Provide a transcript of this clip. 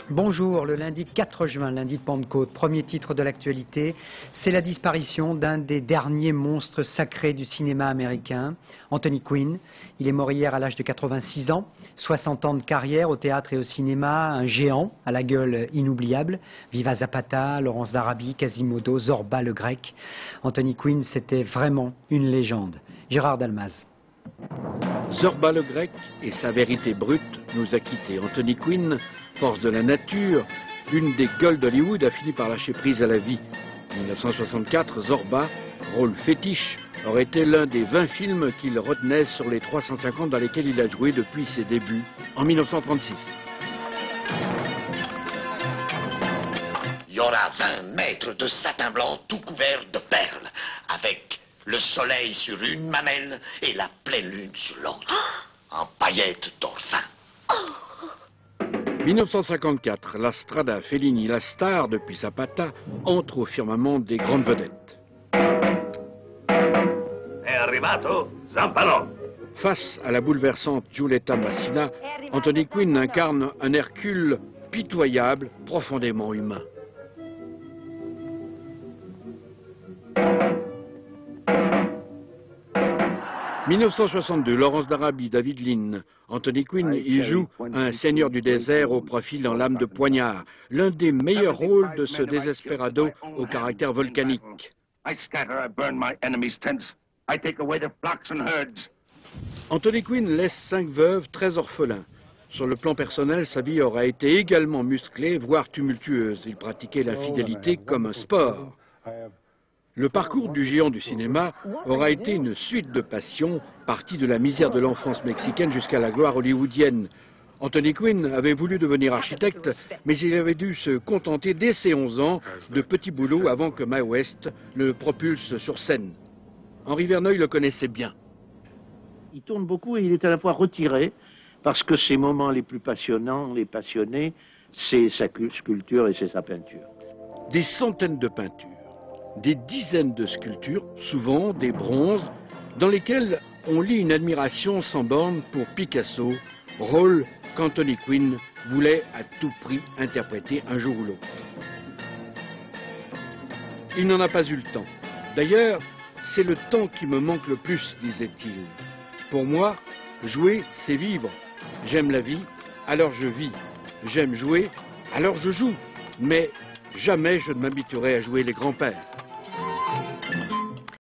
Bonjour, le lundi 4 juin, lundi de Pentecôte, premier titre de l'actualité, c'est la disparition d'un des derniers monstres sacrés du cinéma américain, Anthony Quinn. Il est mort hier à l'âge de 86 ans, 60 ans de carrière au théâtre et au cinéma, un géant à la gueule inoubliable. Viva Zapata, Laurence d'Arabie, Quasimodo, Zorba le Grec. Anthony Quinn, c'était vraiment une légende. Gérard Dalmaz. Zorba le Grec et sa vérité brute nous a quittés. Anthony Quinn, force de la nature, une des gueules d'Hollywood, a fini par lâcher prise à la vie. En 1964, Zorba, rôle fétiche, aurait été l'un des 20 films qu'il retenait sur les 350 dans lesquels il a joué depuis ses débuts, en 1936. Il y aura 20 mètres de satin blanc tout couvert de perles, avec le soleil sur une mamelle et la pleine lune sur l'autre, en paillettes d'or fin. 1954, la Strada Fellini, la star depuis Zapata, entre au firmament des grandes vedettes. È arrivato Zampano. Face à la bouleversante Giulietta Massina, Anthony Quinn incarne un Hercule pitoyable, profondément humain. « 1962, Laurence d'Arabie, David Lean. Anthony Quinn y joue un seigneur du désert au profil en lame de poignard, l'un des meilleurs rôles de ce désespérado au caractère volcanique. Anthony Quinn laisse 5 veuves très orphelins. Sur le plan personnel, sa vie aura été également musclée, voire tumultueuse. Il pratiquait l'infidélité comme un sport. Le parcours du géant du cinéma aura été une suite de passions, partie de la misère de l'enfance mexicaine jusqu'à la gloire hollywoodienne. Anthony Quinn avait voulu devenir architecte, mais il avait dû se contenter dès ses 11 ans de petits boulots avant que Mae West le propulse sur scène. Henri Verneuil le connaissait bien. Il tourne beaucoup et il est à la fois retiré, parce que ses moments les plus passionnants, les passionnés, c'est sa sculpture et c'est sa peinture. Des centaines de peintures. Des dizaines de sculptures, souvent des bronzes, dans lesquelles on lit une admiration sans borne pour Picasso, rôle qu'Anthony Quinn voulait à tout prix interpréter un jour ou l'autre. Il n'en a pas eu le temps. D'ailleurs, c'est le temps qui me manque le plus, disait-il. Pour moi, jouer, c'est vivre. J'aime la vie, alors je vis. J'aime jouer, alors je joue. Mais jamais je ne m'habituerai à jouer les grands-pères.